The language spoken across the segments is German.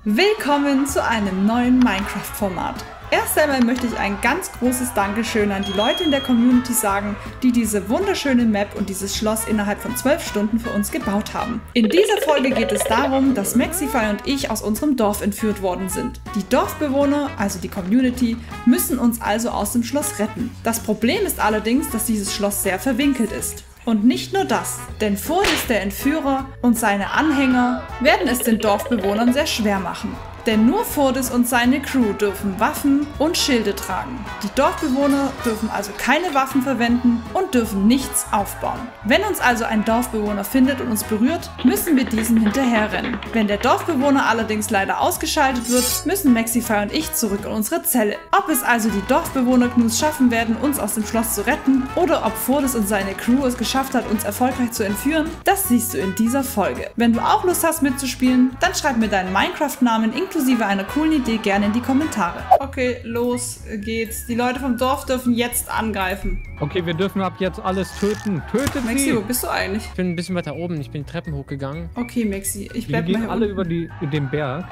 Willkommen zu einem neuen Minecraft-Format. Erst einmal möchte ich ein ganz großes Dankeschön an die Leute in der Community sagen, die diese wunderschöne Map und dieses Schloss innerhalb von 12 Stunden für uns gebaut haben. In dieser Folge geht es darum, dass Maxify und ich aus unserem Dorf entführt worden sind. Die Dorfbewohner, also die Community, müssen uns also aus dem Schloss retten. Das Problem ist allerdings, dass dieses Schloss sehr verwinkelt ist. Und nicht nur das, denn Furdis, der Entführer, und seine Anhänger werden es den Dorfbewohnern sehr schwer machen. Denn nur Furdis und seine Crew dürfen Waffen und Schilde tragen. Die Dorfbewohner dürfen also keine Waffen verwenden und dürfen nichts aufbauen. Wenn uns also ein Dorfbewohner findet und uns berührt, müssen wir diesem hinterherrennen. Wenn der Dorfbewohner allerdings leider ausgeschaltet wird, müssen Maxify und ich zurück in unsere Zelle. Ob es also die Dorfbewohner-Gnus schaffen werden, uns aus dem Schloss zu retten, oder ob Furdis und seine Crew es geschafft hat, uns erfolgreich zu entführen, das siehst du in dieser Folge. Wenn du auch Lust hast mitzuspielen, dann schreib mir deinen Minecraft-Namen inklusive einer coolen Idee gerne in die Kommentare. Okay, los geht's. Die Leute vom Dorf dürfen jetzt angreifen. Okay, wir dürfen ab jetzt alles töten. Tötet Maxi, sie! wo bist du eigentlich? Ich bin ein bisschen weiter oben. Ich bin die Treppen hochgegangen. Okay, Maxi, ich bleib Die mal gehen hier alle unten. über den Berg.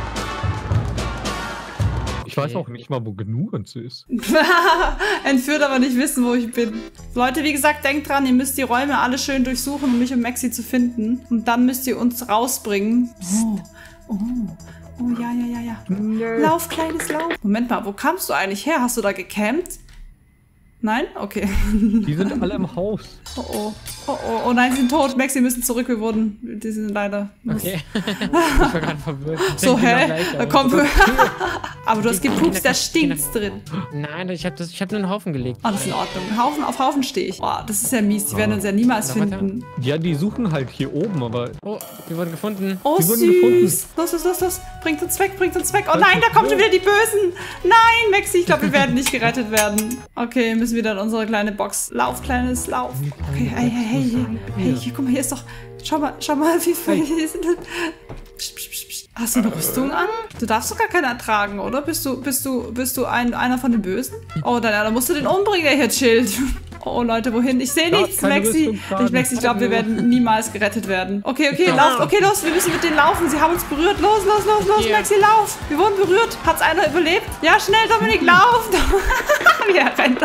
Ich weiß auch nicht mal, wo genug uns ist. Entführt, aber nicht wissen, wo ich bin. Leute, wie gesagt, denkt dran, ihr müsst die Räume alle schön durchsuchen, um mich und Maxi zu finden. Und dann müsst ihr uns rausbringen. Oh, ja. Nee. Lauf, kleines Lauf. Moment mal, wo kamst du eigentlich her? Hast du da gecampt? Nein? Okay. Die sind alle im Haus. Oh nein, sie sind tot. Maxi, müssen zurück. Die sind leider... Okay. Ich war gerade verwirrt. So, hä? Da kommt... Okay. Aber du hast gepupst, da stinkt's drin. Nein, ich hab nur einen Haufen gelegt. Oh, das ist in Ordnung. Auf Haufen stehe ich. Boah, das ist ja mies. Die werden uns ja niemals finden. Ja, die suchen halt hier oben, aber... Oh, wir wurden gefunden. Oh, Die wurden gefunden. süß. Los. Bringt uns weg. Oh nein, da kommen schon wieder die Bösen. Nein, Maxi, ich glaube, wir werden nicht gerettet werden. Okay, wir müssen wieder in unsere kleine Box. Lauf, kleines Lauf. Okay, hey, hier, guck mal, hier ist doch... Schau mal, wie viele hier sind. Psst. Hast du eine Rüstung an? Du darfst doch gar keine ertragen, oder? Bist du einer von den Bösen? Oh, dann musst du den umbringen, der hier chillt. Oh, Leute, wohin? Ich sehe nichts, Maxi. Ich glaube, wir werden niemals gerettet werden. Okay, lauft. Okay, los, wir müssen mit denen laufen. Sie haben uns berührt. Los, Maxi, lauf. Wir wurden berührt. Hat's einer überlebt? Ja, schnell, Dominik, lauf. Wie er rennt.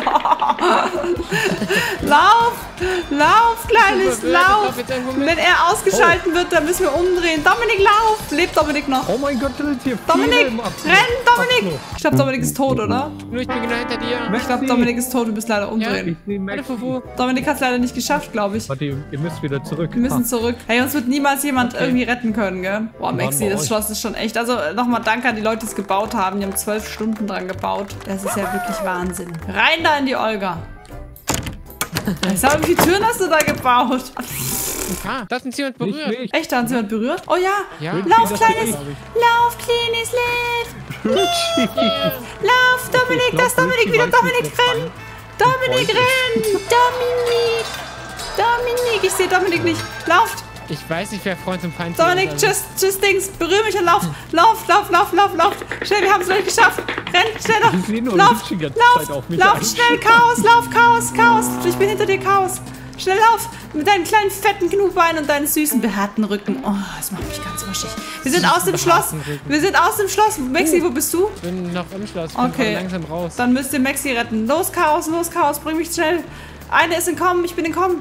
Lauf, kleines, lauf. Wenn er ausgeschalten wird, dann müssen wir umdrehen. Dominik, lauf. Lebt Dominik noch? Oh mein Gott, da sind hier Dominik, viele im Abflug. renn, Dominik. Ich glaube, Dominik ist tot, oder? Nur ich bin genau hinter dir. Ich glaube, Dominik ist tot. Wir müssen leider umdrehen. Ich sehe Hallo, Maxi. Fufu. Dominik hat es leider nicht geschafft, glaube ich. Warte, ihr müsst wieder zurück. Wir müssen zurück. Hey, uns wird niemals jemand irgendwie retten können, gell? Boah, Maxi, bei das euch. Schloss ist schon echt... Also nochmal danke an die Leute, die es gebaut haben. Die haben 12 Stunden dran gebaut. Das ist ja wirklich Wahnsinn. Rein da in die Olga. Wie viele Türen hast du da gebaut? Ah, da hat uns jemand berührt. Nicht. Echt, da hat jemand berührt? Oh ja. Ja. Lauf, Das kleines... glaub ich. Lauf, kleines Lift. Lauf, Dominik, Ich das glaub, Dominik Richie wieder. weiß Dominik, nicht, wer renn. Dominik, renn. Dominik, ich sehe Dominik nicht. Lauft. Ich weiß nicht, wer Freund und Feind Dominik, ist. tschüss Dings, berühr mich und lauf. Schnell, wir haben es noch nicht geschafft. Renn, schnell Ich sehe noch. nur Lauf, die ganze Zeit auf mich lauf, ein. schnell, Chaos. Ich bin hinter dir, Chaos. Schnell lauf, mit deinen kleinen fetten Knubeinen und deinen süßen behaarten Rücken. Oh, das macht mich ganz waschig. Wir sind aus dem Schloss. Maxi, wo bist du? Ich bin noch im Schloss. Ich bin Okay. gerade langsam raus. Dann müsst ihr Maxi retten. Los, Chaos, bring mich schnell. Eine ist entkommen, ich bin entkommen.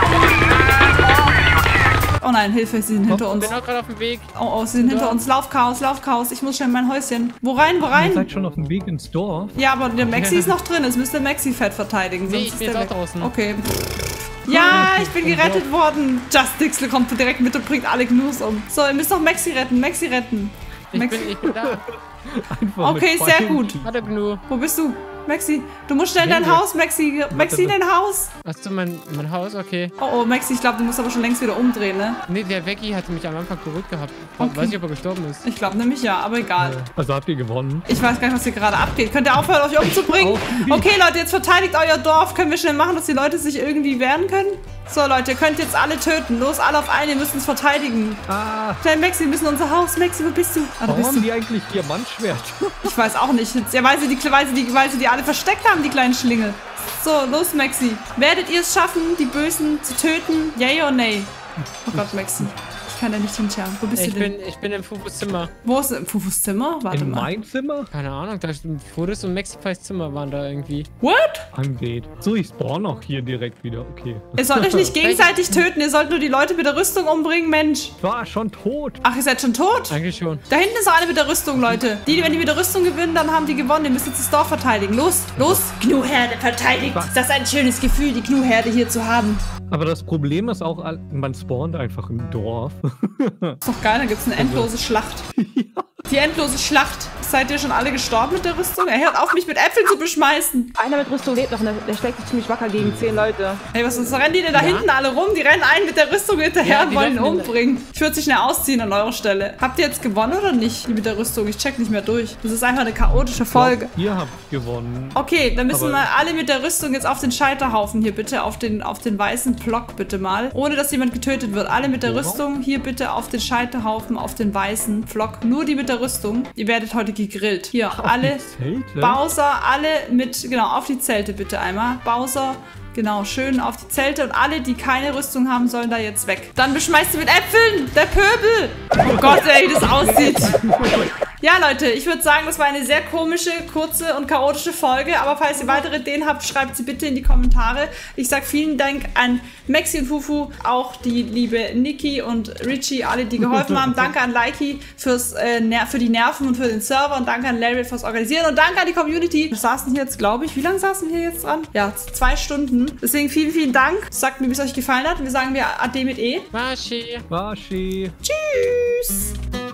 Oh nein, Hilfe, sie sind hinter uns. Ich bin auch gerade auf dem Weg. Oh, sie sind hinter uns. Lauf, Chaos. Ich muss schnell in mein Häuschen. Wo rein? Ihr seid schon auf dem Weg ins Dorf. Ja, aber der Maxi ist noch drin. Es müsste Maxi fett verteidigen. Nee, Sonst ich ist bin der jetzt auch weg. draußen. Okay. Ja, ich bin gerettet worden. Just Dixel kommt direkt mit und bringt alle Gnus um. So, ihr müsst noch Maxi retten. Ich bin da. Einfach Okay, mit sehr zwei gut. Hunden. Warte, Gnu. Wo bist du? Maxi, du musst schnell in dein Haus, Maxi. Maxi, dein Haus. Hast du mein Haus? Okay. Oh, Maxi, ich glaube, du musst aber schon längst wieder umdrehen, ne? Nee, der Veggie hatte mich am Anfang berührt gehabt. Okay. Weiß nicht, ob er gestorben ist. Ich glaube nämlich ja, aber egal. Also habt ihr gewonnen. Ich weiß gar nicht, was hier gerade abgeht. Könnt ihr aufhören, euch umzubringen? Okay, Leute, jetzt verteidigt euer Dorf. Können wir schnell machen, dass die Leute sich irgendwie wehren können? So, Leute, ihr könnt jetzt alle töten. Los, alle auf einen, ihr müsst uns verteidigen. Ah, Schnell, Maxi, wir müssen unser Haus. Maxi, wo bist du? Ah, da warum bist haben du. die eigentlich Diamantschwert? Ich weiß auch nicht. Ja, weil sie die alle versteckt haben, die kleinen Schlingel. So, los, Maxi. Werdet ihr es schaffen, die Bösen zu töten? Yay oder nay? Oh Gott, Maxi. Ich kann da nicht hinschauen. Wo bist du denn? Ich bin im Fufus Zimmer. Wo ist Fufus Zimmer? Warte In mal. mein Zimmer? Keine Ahnung, da Fotos und Maxifys Zimmer waren da irgendwie. What? Angeht. So, ich spawn auch hier direkt wieder. Okay. Ihr sollt euch nicht gegenseitig töten. Ihr sollt nur die Leute mit der Rüstung umbringen, Mensch. Ich war schon tot. Ach, ihr seid schon tot? Eigentlich schon. Da hinten ist auch eine mit der Rüstung, Leute. Wenn die mit der Rüstung gewinnen, dann haben die gewonnen. Ihr müsst jetzt das Dorf verteidigen. Los, los. Gnu-Herde verteidigt. Ist das ein schönes Gefühl, die Gnu-Herde hier zu haben? Aber das Problem ist auch, man spawnt einfach im Dorf. Ist doch geil, da gibt es eine endlose Schlacht. Die endlose Schlacht. Seid ihr schon alle gestorben mit der Rüstung? Er hört auf, mich mit Äpfeln zu beschmeißen. Einer mit Rüstung lebt noch, der schlägt sich ziemlich wacker gegen 10 Leute. Ey, was rennen die denn da hinten alle rum? Die rennen einen mit der Rüstung hinterher Ja, und die wollen ihn laufen umbringen. Ich würde sich schnell ausziehen an eurer Stelle. Habt ihr jetzt gewonnen oder nicht? Die mit der Rüstung? Ich check nicht mehr durch. Das ist einfach eine chaotische Folge. Ihr habt gewonnen. Okay, dann müssen Aber- wir alle mit der Rüstung jetzt auf den Scheiterhaufen hier bitte, auf den weißen Block bitte mal. Ohne, dass jemand getötet wird. Alle mit der Worauf? Rüstung hier bitte auf den Scheiterhaufen, auf den weißen Block. Nur die mit der Rüstung. Ihr werdet heute gegrillt. Hier, alle. Die Zelte? Bowser, alle mit, genau, auf die Zelte bitte einmal. Bowser, genau, schön auf die Zelte und alle, die keine Rüstung haben, sollen da jetzt weg. Dann beschmeißt ihr mit Äpfeln, der Pöbel. Oh Gott, ey, wie das aussieht. Ja, Leute, ich würde sagen, das war eine sehr komische, kurze und chaotische Folge. Aber falls ihr weitere Ideen habt, schreibt sie bitte in die Kommentare. Ich sage vielen Dank an Maxi und Fufu, auch die liebe Niki und Richie, alle, die geholfen haben. Danke an Likey für die Nerven und für den Server. Und danke an Larry fürs Organisieren. Und danke an die Community. Wir saßen hier jetzt, glaube ich, wie lange saßen wir hier jetzt dran? Ja, 2 Stunden. Deswegen vielen, vielen Dank. Sagt mir, wie es euch gefallen hat. Wir sagen Ade mit E. Waschi. Waschi. Tschüss.